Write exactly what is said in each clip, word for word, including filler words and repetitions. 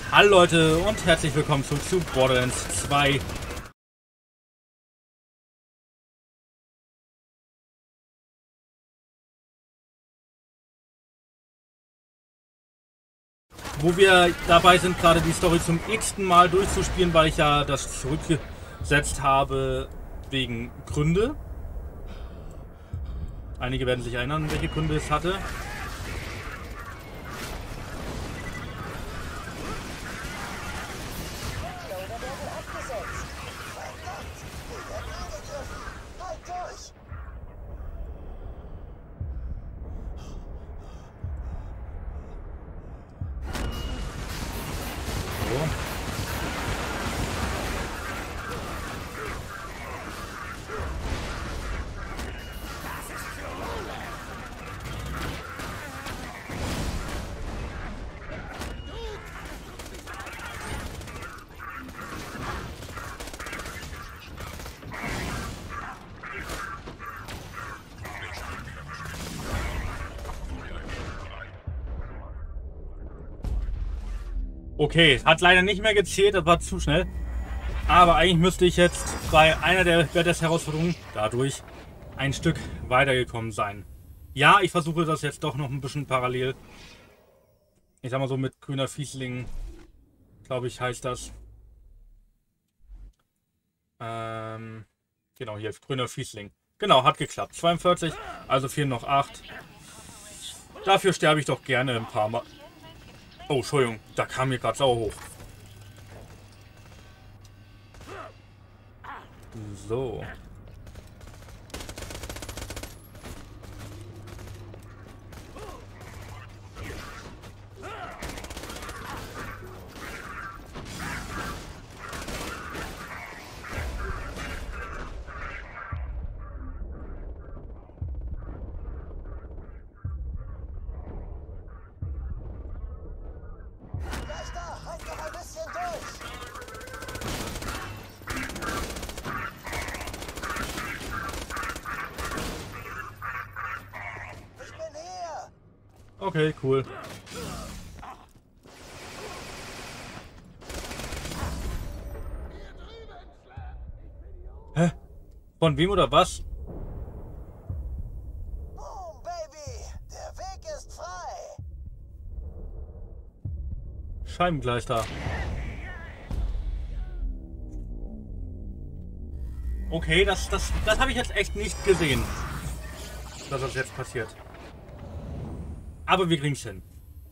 Hallo Leute und herzlich willkommen zurück zu Borderlands zwei. Wo wir dabei sind, gerade die Story zum x-ten Mal durchzuspielen, weil ich ja das zurückgesetzt habe wegen Gründe. Einige werden sich erinnern, welche Gründe es hatte. Okay, hat leider nicht mehr gezählt, das war zu schnell. Aber eigentlich müsste ich jetzt bei einer der Badass-Herausforderungen dadurch ein Stück weitergekommen sein. Ja, ich versuche das jetzt doch noch ein bisschen parallel. Ich sag mal so mit grüner Fiesling, glaube ich, heißt das. Ähm, genau, hier, grüner Fiesling. Genau, hat geklappt. zweiundvierzig, also fehlen noch acht. Dafür sterbe ich doch gerne ein paar Mal. Oh, Entschuldigung, da kam mir gerade sauer hoch. So. Okay, cool. Hä? Von wem oder was? Boom, Baby! Der Weg ist frei! Scheibengleister. Okay, das, das, das habe ich jetzt echt nicht gesehen, dass das jetzt passiert. Aber wir kriegen es hin.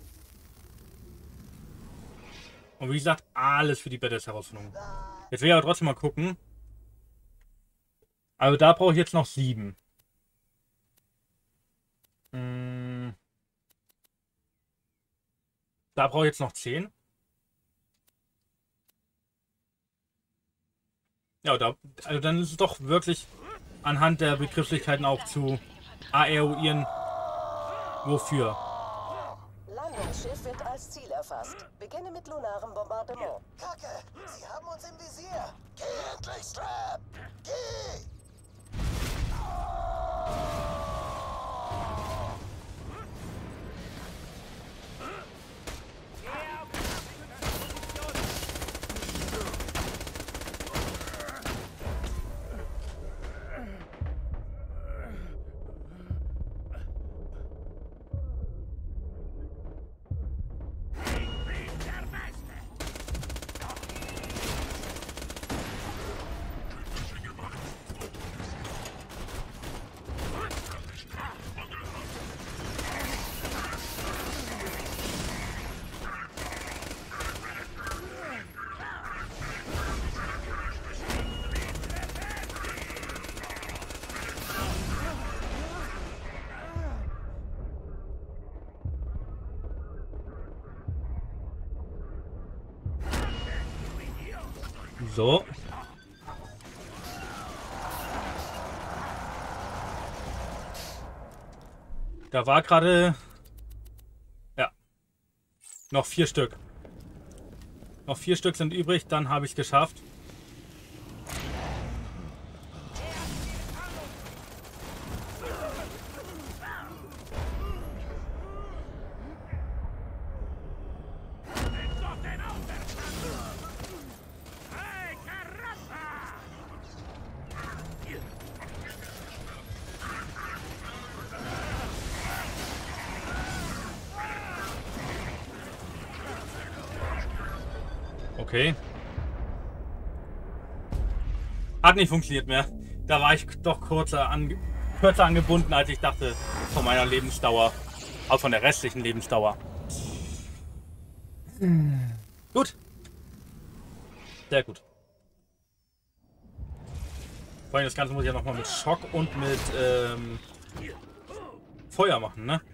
Und wie gesagt, alles für die Badass-Herausforderung. Jetzt will ich aber trotzdem mal gucken. Also da brauche ich jetzt noch sieben. Hm. Da brauche ich jetzt noch zehn. Ja, da, also dann ist es doch wirklich anhand der Begrifflichkeiten auch zu eruieren, wofür. Landungsschiff wird als Ziel erfasst. Beginne mit lunarem Bombardement. Kacke! Sie haben uns im Visier! Geh endlich, Strap! Geh! So. Da war gerade... Ja. Noch vier Stück. Noch vier Stück sind übrig, dann habe ich es geschafft. Okay. Hat nicht funktioniert mehr. Da war ich doch kurzer, ange kürzer angebunden, als ich dachte, von meiner Lebensdauer. Auch von der restlichen Lebensdauer. Hm. Gut. Sehr gut. Vor allem das Ganze muss ich ja nochmal mit Schock und mit ähm, Feuer machen, ne?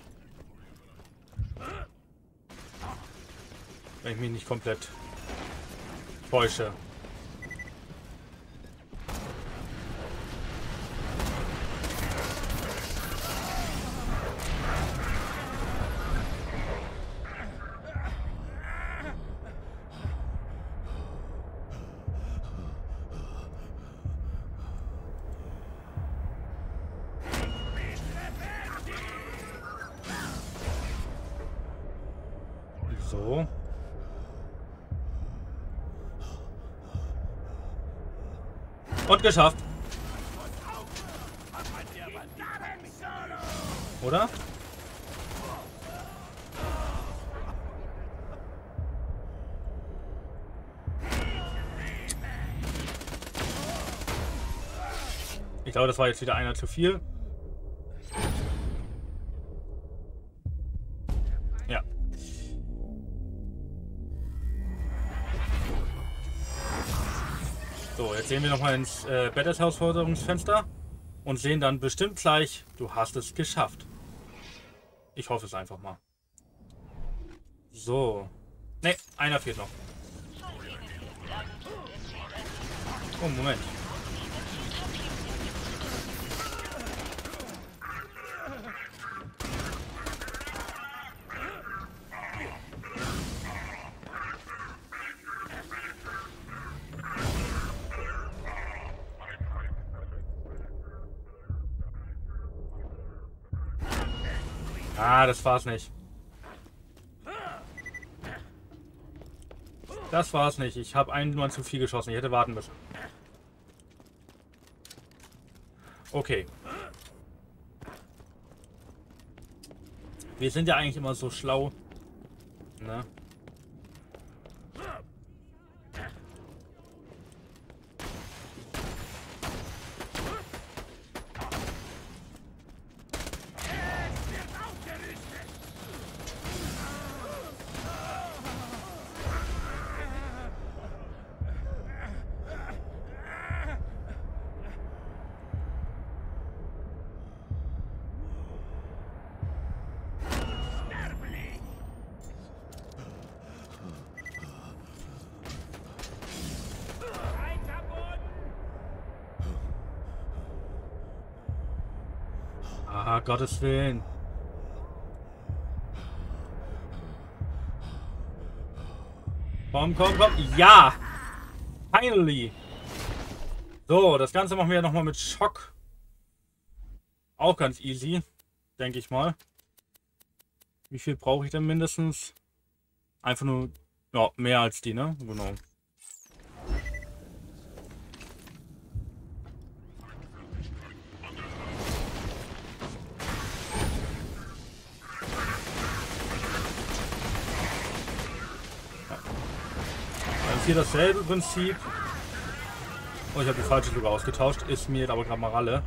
Wenn ich mich nicht komplett täusche. So. Und geschafft. Oder? Ich glaube, das war jetzt wieder einer zu viel. Ja. So, jetzt sehen wir nochmal ins äh, Badass-Herausforderungsfenster und sehen dann bestimmt gleich, du hast es geschafft. Ich hoffe es einfach mal. So. Ne, einer fehlt noch. Oh, Moment. Ah, das war's nicht. Das war's nicht. Ich habe einen Mann zu viel geschossen. Ich hätte warten müssen. Okay. Wir sind ja eigentlich immer so schlau. Ne? Ah, Gottes Willen. Komm, komm, komm. Ja! Finally! So, das Ganze machen wir ja nochmal mit Schock. Auch ganz easy, denke ich mal. Wie viel brauche ich denn mindestens? Einfach nur, ja, mehr als die, ne? Genau. Hier dasselbe Prinzip. Oh, ich habe die falsche sogar ausgetauscht. Ist mir aber gerade mal Ralle.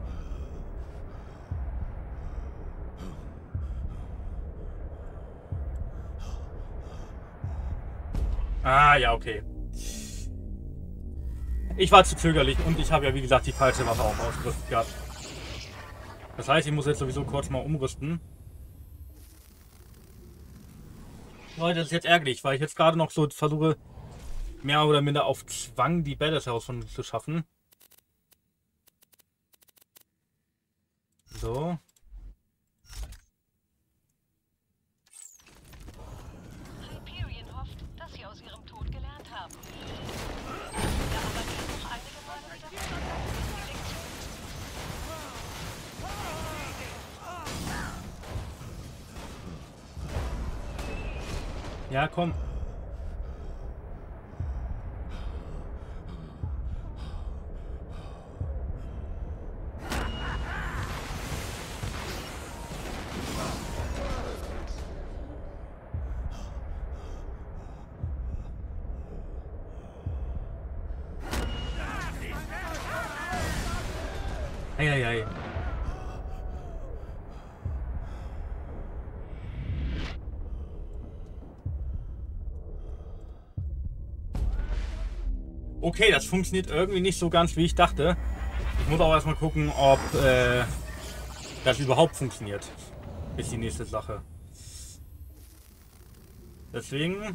Ah, ja, okay. Ich war zu zögerlich und ich habe ja, wie gesagt, die falsche Waffe auch ausgerüstet gehabt. Das heißt, ich muss jetzt sowieso kurz mal umrüsten. Leute, das ist jetzt ärgerlich, weil ich jetzt gerade noch so versuche, mehr oder minder auf Zwang die Badass-Herausforderung zu schaffen. So. Hyperion hofft, dass sie aus ihrem Tod gelernt haben. Ja, aber geht noch einige Male wieder zurück. Ja, komm. Eieiei. Okay, das funktioniert irgendwie nicht so ganz, wie ich dachte. Ich muss auch erstmal gucken, ob äh, das überhaupt funktioniert. Ist die nächste Sache. Deswegen...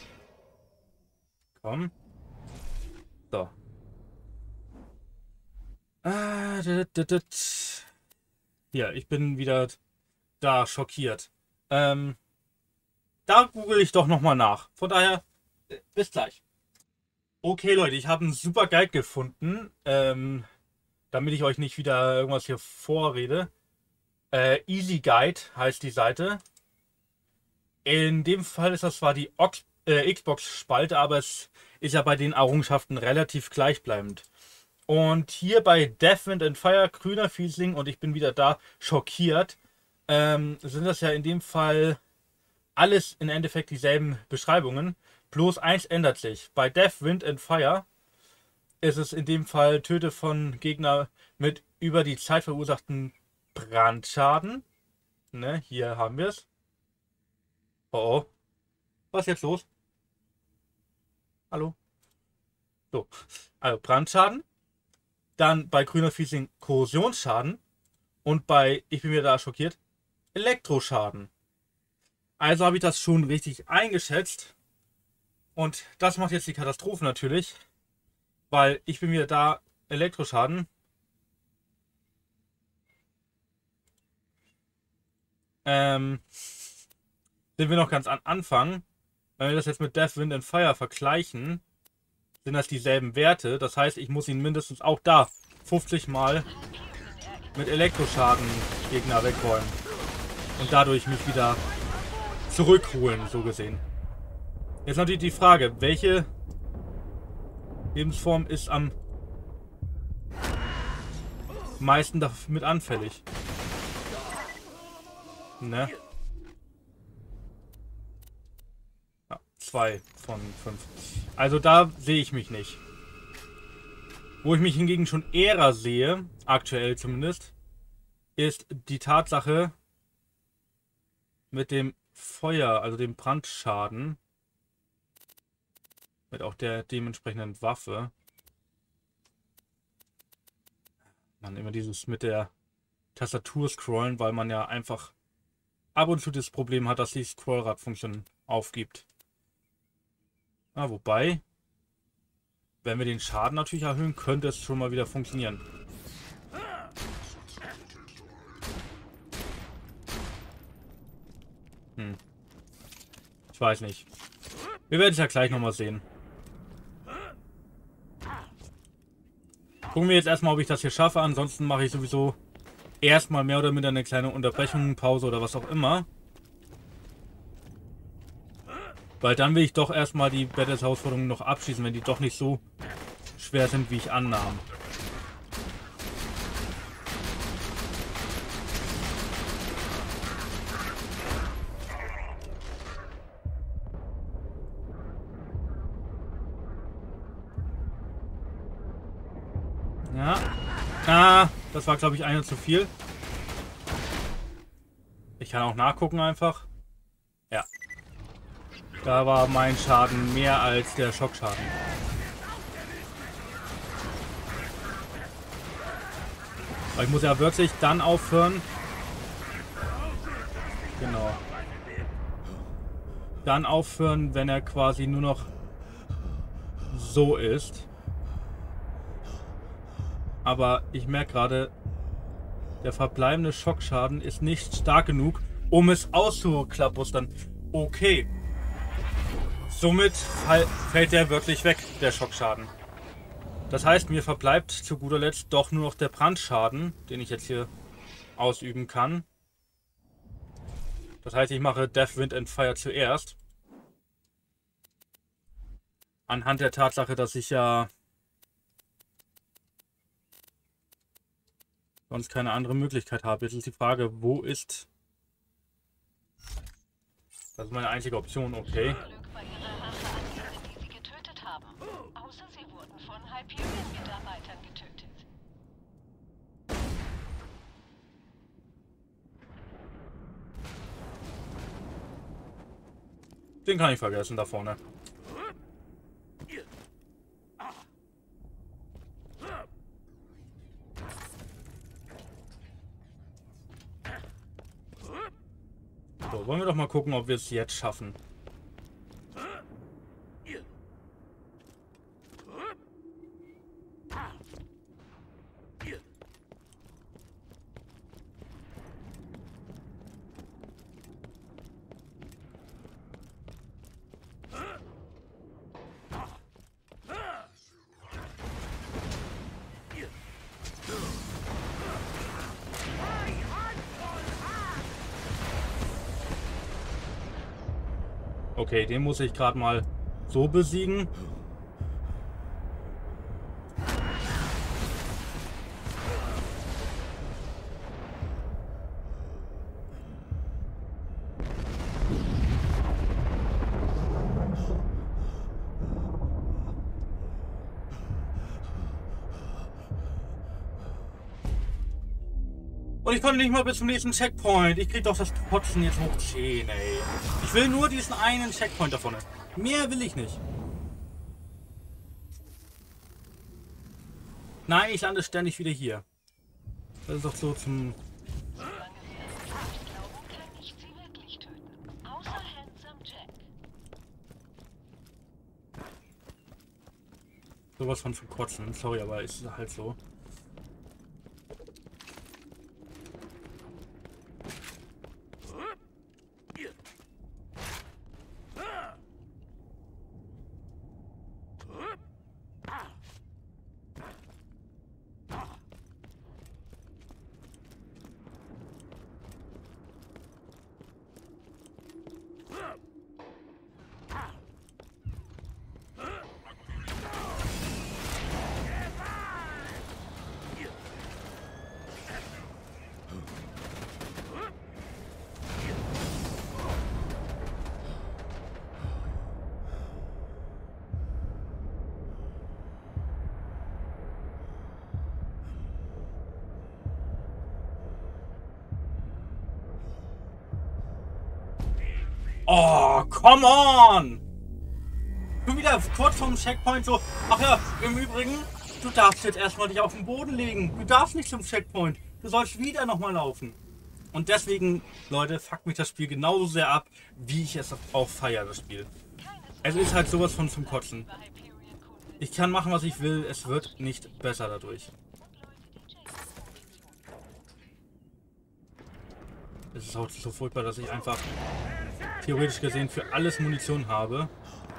Komm. So. Ah, dit, dit, dit. Hier, ich bin wieder da schockiert. Ähm, da google ich doch nochmal nach. Von daher, äh, bis gleich. Okay, Leute, ich habe einen super Guide gefunden, ähm, damit ich euch nicht wieder irgendwas hier vorrede. Äh, Easy Guide heißt die Seite. In dem Fall ist das zwar die Ox äh, Xbox-Spalte, aber es ist ja bei den Errungenschaften relativ gleichbleibend. Und hier bei Death, Wind and Fire, grüner Fiesling, und ich bin wieder da schockiert, ähm, sind das ja in dem Fall alles im Endeffekt dieselben Beschreibungen. Bloß eins ändert sich. Bei Death, Wind and Fire ist es in dem Fall Töte von Gegner mit über die Zeit verursachten Brandschaden. Ne, hier haben wir es. Oh oh. Was ist jetzt los? Hallo? So. Also Brandschaden. Dann bei grüner Fiesling Korrosionsschaden. Und bei, ich bin mir da schockiert, Elektroschaden. Also habe ich das schon richtig eingeschätzt. Und das macht jetzt die Katastrophe natürlich, weil ich bin wieder da, Elektroschaden. Ähm, sind wir noch ganz am Anfang. Wenn wir das jetzt mit Death, Wind and Fire vergleichen, sind das dieselben Werte. Das heißt, ich muss ihn mindestens auch da fünfzig Mal mit Elektroschaden Gegner wegräumen. Und dadurch mich wieder zurückholen, so gesehen. Jetzt natürlich die Frage, welche Lebensform ist am meisten damit anfällig? Ne? Ja, zwei von fünf. Also da sehe ich mich nicht. Wo ich mich hingegen schon eher sehe, aktuell zumindest, ist die Tatsache mit dem Feuer, also dem Brandschaden. Mit auch der dementsprechenden Waffe. Man immer dieses mit der Tastatur scrollen, weil man ja einfach ab und zu das Problem hat, dass die Scrollrad-Funktion aufgibt. Ah, wobei, wenn wir den Schaden natürlich erhöhen, könnte es schon mal wieder funktionieren. Hm. Ich weiß nicht. Wir werden es ja gleich nochmal sehen. Gucken wir jetzt erstmal, ob ich das hier schaffe. Ansonsten mache ich sowieso erstmal mehr oder minder eine kleine Unterbrechung, Pause oder was auch immer. Weil dann will ich doch erstmal die Battles-Herausforderungen noch abschließen, wenn die doch nicht so schwer sind, wie ich annahm. Ja. Ah, das war, glaube ich, eine zu viel. Ich kann auch nachgucken einfach. Ja. Da war mein Schaden mehr als der Schockschaden. Weil ich muss ja wirklich dann aufhören. Genau. Dann aufhören, wenn er quasi nur noch so ist. Aber ich merke gerade, der verbleibende Schockschaden ist nicht stark genug, um es auszuklabustern. Okay. Somit fall, fällt der wirklich weg, der Schockschaden. Das heißt, mir verbleibt zu guter Letzt doch nur noch der Brandschaden, den ich jetzt hier ausüben kann. Das heißt, ich mache Death, Wind and Fire zuerst. Anhand der Tatsache, dass ich ja sonst keine andere Möglichkeit habe. Jetzt ist die Frage, wo ist... Das ist meine einzige Option, okay. Glück bei ihrer Rache an denen, die sie getötet haben. Außer sie wurden von Hyperion-Mitarbeitern getötet. Den kann ich vergessen da vorne. So, wollen wir doch mal gucken, ob wir es jetzt schaffen. Okay, den muss ich gerade mal so besiegen. Und ich konnte nicht mal bis zum nächsten Checkpoint. Ich krieg doch das Kotzen jetzt hoch zehn, ey. Ich will nur diesen einen Checkpoint davon. Mehr will ich nicht. Nein, ich lande ständig wieder hier. Das ist doch so zum... Solange wir es nicht glauben, kann ich sie wirklich töten. Außer Handsome Jack. Sowas von zum Kotzen. Sorry, aber ist halt so. Oh, come on! Schon wieder kurz vom Checkpoint so. Ach ja, im Übrigen, du darfst jetzt erstmal dich auf den Boden legen. Du darfst nicht zum Checkpoint. Du sollst wieder nochmal laufen. Und deswegen, Leute, fuckt mich das Spiel genauso sehr ab, wie ich es auch feiere, das Spiel. Es ist halt sowas von zum Kotzen. Ich kann machen, was ich will. Es wird nicht besser dadurch. Es ist auch so furchtbar, dass ich einfach theoretisch gesehen für alles Munition habe.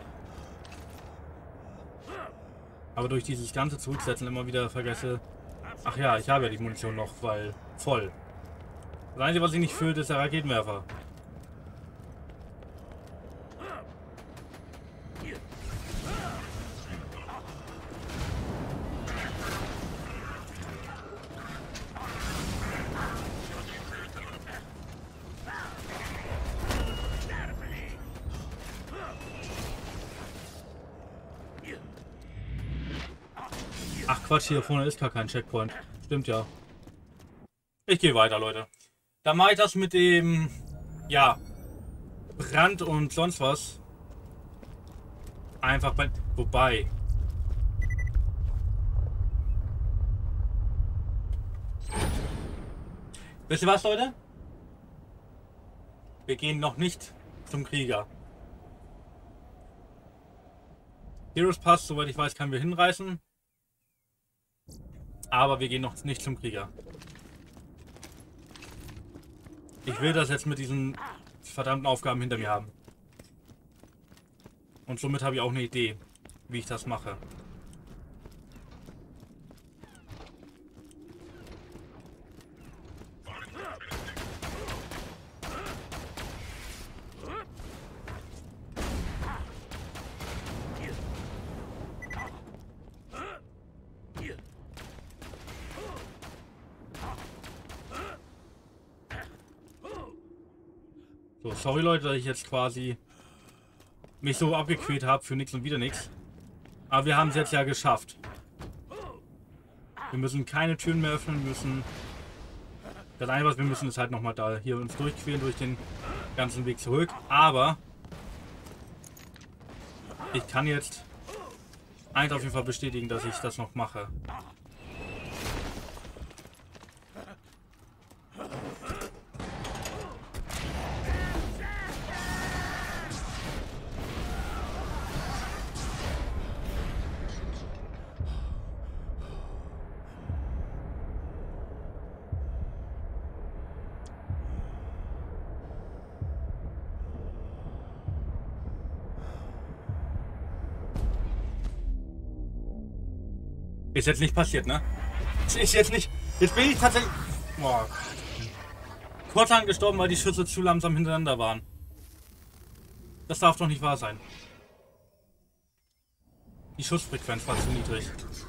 Aber durch dieses ganze Zurücksetzen immer wieder vergesse, ach ja, ich habe ja die Munition noch, weil voll. Das Einzige, was ich nicht füllt, ist der Raketenwerfer. Ach Quatsch, hier vorne ist gar kein Checkpoint. Stimmt ja. Ich gehe weiter, Leute. Dann mache ich das mit dem, ja, Brand und sonst was. Einfach bei, wobei. Wisst ihr was, Leute? Wir gehen noch nicht zum Krieger. Heroes Pass, soweit ich weiß, können wir hinreißen. Aber wir gehen noch nicht zum Krieger. Ich will das jetzt mit diesen verdammten Aufgaben hinter mir haben. Und somit habe ich auch eine Idee, wie ich das mache. So, sorry Leute, dass ich jetzt quasi mich so abgequält habe für nichts und wieder nichts. Aber wir haben es jetzt ja geschafft. Wir müssen keine Türen mehr öffnen, müssen... Das Einzige, was wir müssen, ist halt nochmal da hier uns durchquälen durch den ganzen Weg zurück. Aber ich kann jetzt eins auf jeden Fall bestätigen, dass ich das noch mache. Ist jetzt nicht passiert, ne? Ist jetzt nicht. Jetzt bin ich tatsächlich. Boah. Kurzhand gestorben, weil die Schüsse zu langsam hintereinander waren. Das darf doch nicht wahr sein. Die Schussfrequenz war zu niedrig.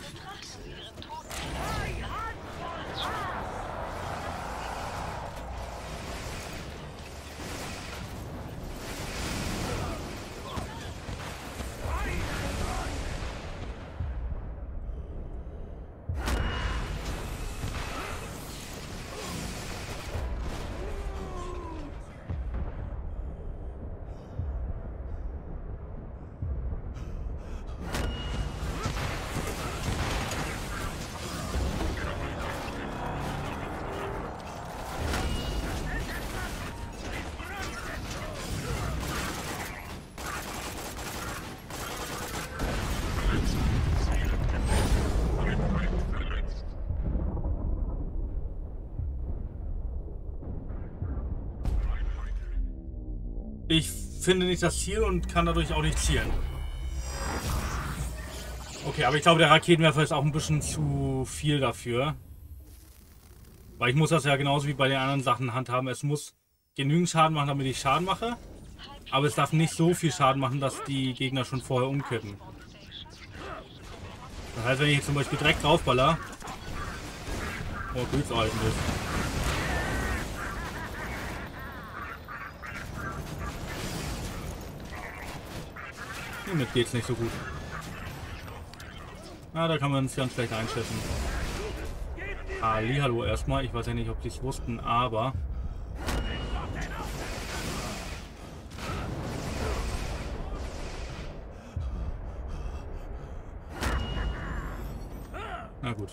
Ich finde nicht das Ziel und kann dadurch auch nicht zielen. Okay, aber ich glaube, der Raketenwerfer ist auch ein bisschen zu viel dafür. Weil ich muss das ja genauso wie bei den anderen Sachen handhaben. Es muss genügend Schaden machen, damit ich Schaden mache. Aber es darf nicht so viel Schaden machen, dass die Gegner schon vorher umkippen. Das heißt, wenn ich jetzt zum Beispiel direkt draufballer... Oh, gut, eigentlich. Damit geht's nicht so gut. Ah, da kann man es ganz schlecht einschätzen. Ali, hallo erstmal. Ich weiß ja nicht, ob die es wussten, aber... Na gut.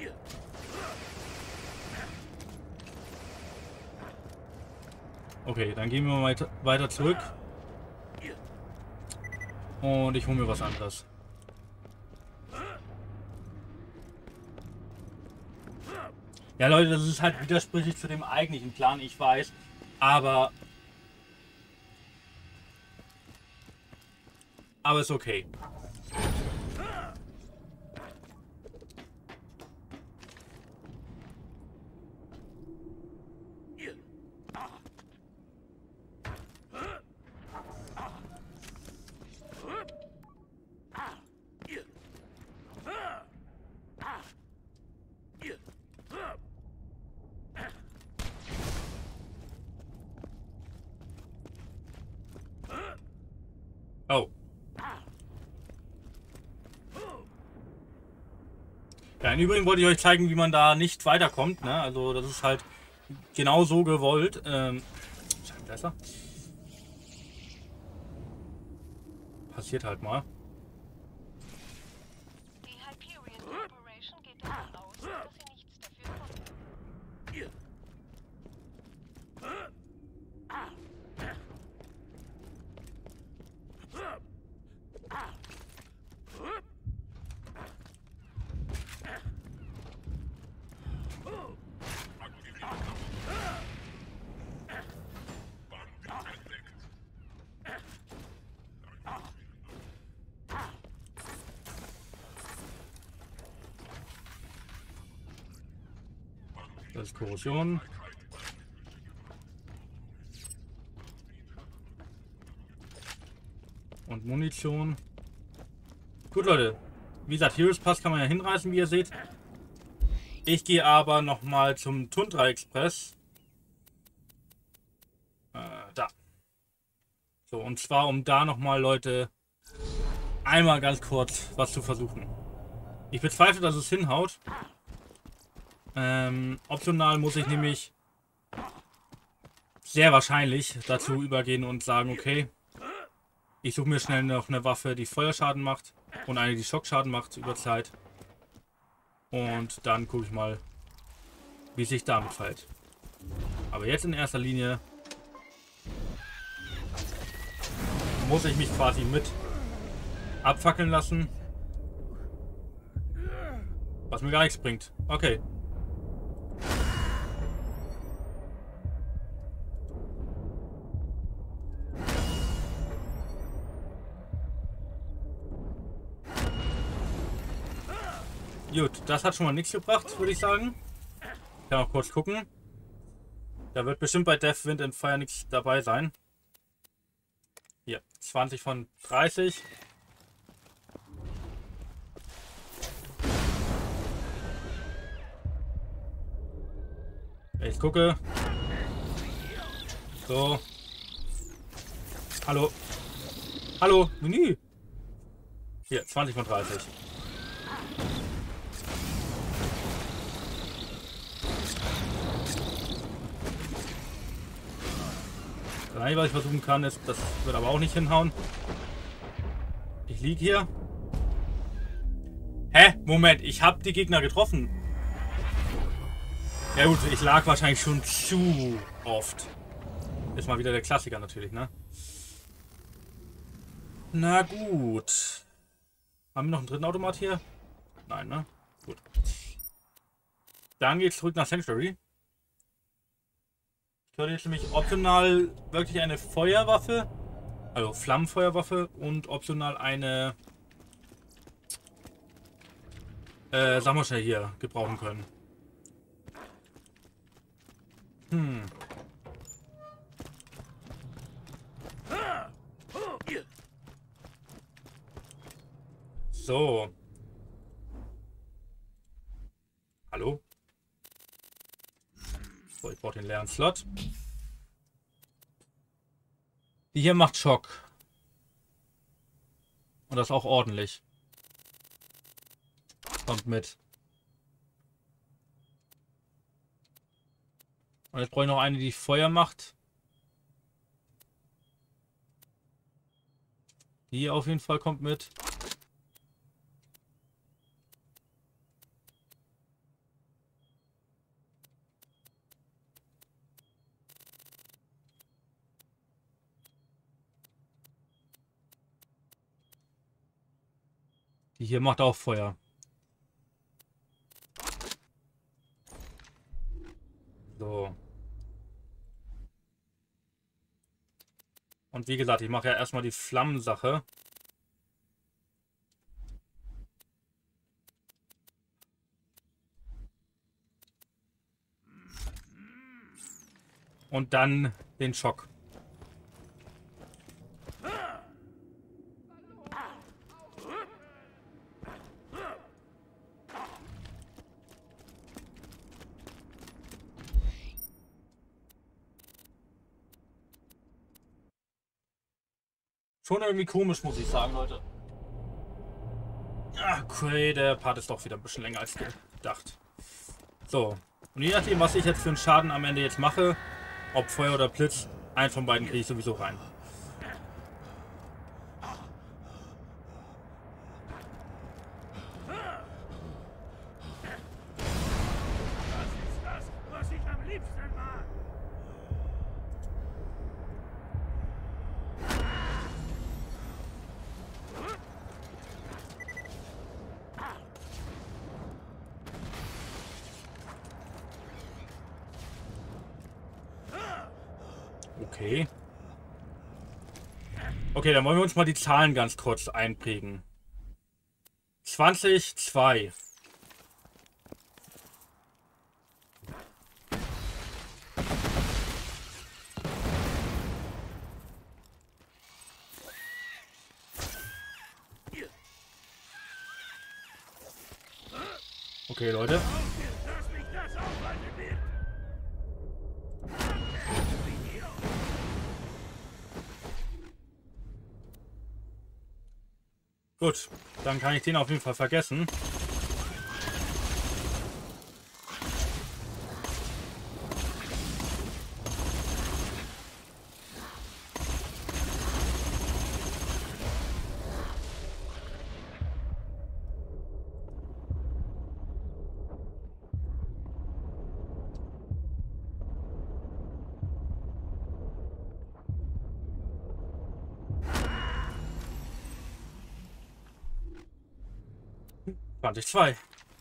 Okay, dann gehen wir mal weiter, weiter zurück. Und ich hole mir was anderes. Ja, Leute, das ist halt widersprüchlich zu dem eigentlichen Plan, ich weiß. Aber... Aber ist okay. Oh. Ja, im Übrigen wollte ich euch zeigen, wie man da nicht weiterkommt. Ne? Also das ist halt genau so gewollt. Ähm, besser. Passiert halt mal. Die Hyperion Corporation geht davon aus, dass sie nichts dafür konnten. Das ist Korrosion. Und Munition. Gut, Leute. Wie gesagt, Heroes Pass kann man ja hinreißen, wie ihr seht. Ich gehe aber nochmal zum Tundra Express. Äh, da. So, und zwar, um da nochmal, Leute, einmal ganz kurz was zu versuchen. Ich bezweifle, dass es hinhaut. Ähm, optional muss ich nämlich sehr wahrscheinlich dazu übergehen und sagen, okay, Ich suche mir schnell noch eine Waffe, die Feuerschaden macht und eine, die Schockschaden macht über Zeit. Und dann gucke ich mal, wie sich damit verhält. Aber jetzt in erster Linie muss ich mich quasi mit abfackeln lassen. Was mir gar nichts bringt. Okay. Gut, das hat schon mal nichts gebracht, würde ich sagen. Ich kann auch kurz gucken. Da wird bestimmt bei Death, Wind and Fire nichts dabei sein. Hier, zwanzig von dreißig. Wenn ich gucke. So. Hallo. Hallo, Menü. Hier, zwanzig von dreißig. Das Einzige, was ich versuchen kann, ist, das wird aber auch nicht hinhauen. Ich liege hier. Hä? Moment, ich habe die Gegner getroffen. Ja gut, ich lag wahrscheinlich schon zu oft. Ist mal wieder der Klassiker natürlich, ne? Na gut. Haben wir noch einen dritten Automat hier? Nein, ne? Gut. Dann geht's zurück nach Sanctuary. Ich könnte jetzt nämlich optional wirklich eine Feuerwaffe, also Flammenfeuerwaffe und optional eine, äh, sagen wir schnell hier, gebrauchen können. Hm. So. Hallo? So, ich brauche den leeren Slot. Die hier macht Schock. Und das auch ordentlich. Kommt mit. Und jetzt brauche ich noch eine, die Feuer macht. Die auf jeden Fall kommt mit. Die hier macht auch Feuer. So. Und wie gesagt, ich mache ja erstmal die Flammensache. Und dann den Schock. Schon irgendwie komisch, muss ich sagen, Leute. Ach, okay, der Part ist doch wieder ein bisschen länger als gedacht. So. Und je nachdem, was ich jetzt für einen Schaden am Ende jetzt mache, ob Feuer oder Blitz, einen von beiden kriege ich sowieso rein. Das ist das, was ich am liebsten mag. Okay. Okay, dann wollen wir uns mal die Zahlen ganz kurz einprägen. zwanzig, zwei. Okay, Leute. Dass mich das aufhalten wird. Gut, dann kann ich den auf jeden Fall vergessen. zwanzig zwei.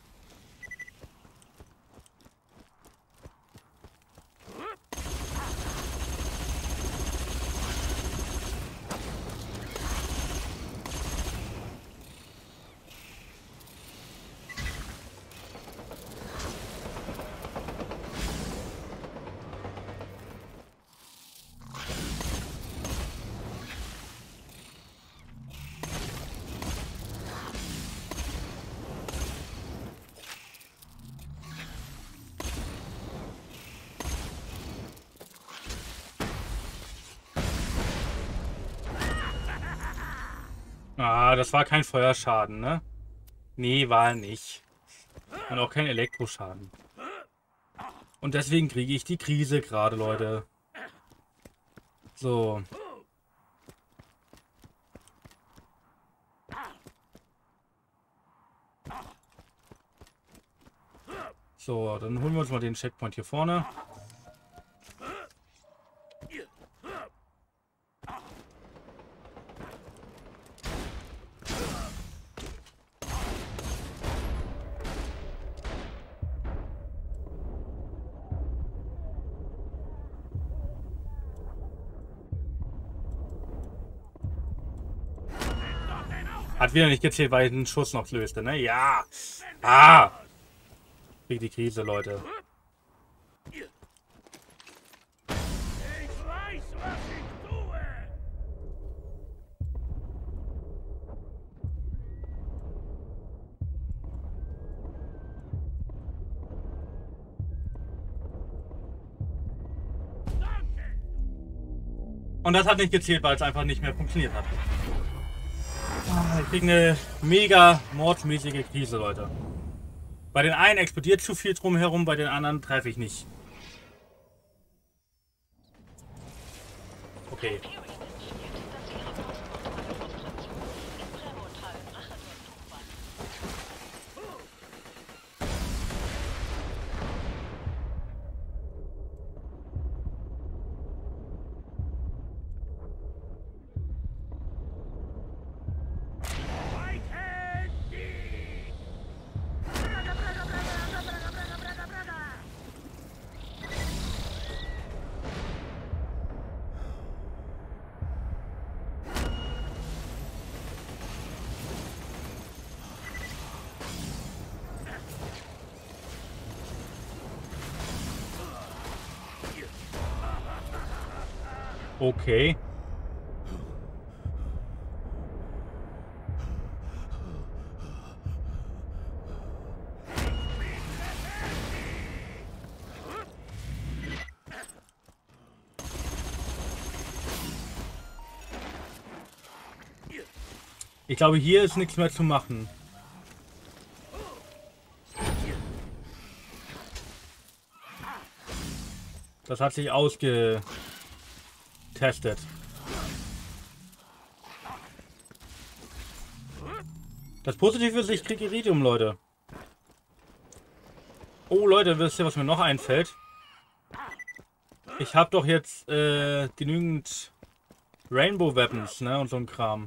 Ah, das war kein Feuerschaden, ne? Nee, war nicht. Und auch kein Elektroschaden. Und deswegen kriege ich die Krise gerade, Leute. So. So, dann holen wir uns mal den Checkpoint hier vorne. Hat wieder nicht gezählt, weil ich einen Schuss noch löste, ne? Ja! Ah! Krieg die Krise, Leute. Ich weiß, was ich tue! Und das hat nicht gezählt, weil es einfach nicht mehr funktioniert hat. Ich krieg eine mega mordmäßige Krise, Leute. Bei den einen explodiert zu viel drumherum, bei den anderen treffe ich nicht. Okay. Okay. Ich glaube, hier ist nichts mehr zu machen. Das hat sich ausgetestet. Das Positive ist, ich kriege Iridium, Leute. Oh, Leute, wisst ihr, was mir noch einfällt? Ich habe doch jetzt äh, genügend Rainbow Weapons, ne, und so ein Kram.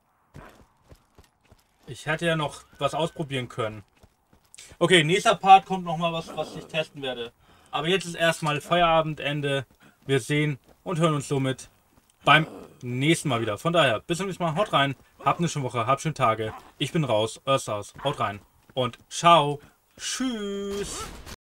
Ich hätte ja noch was ausprobieren können. Okay, nächster Part kommt noch mal was, was ich testen werde. Aber jetzt ist erstmal Feierabendende. Wir sehen und hören uns somit beim nächsten Mal wieder. Von daher, bis zum nächsten Mal. Haut rein. Habt eine schöne Woche. Habt schöne Tage. Ich bin raus. Earthhouse. Haut rein. Und ciao. Tschüss.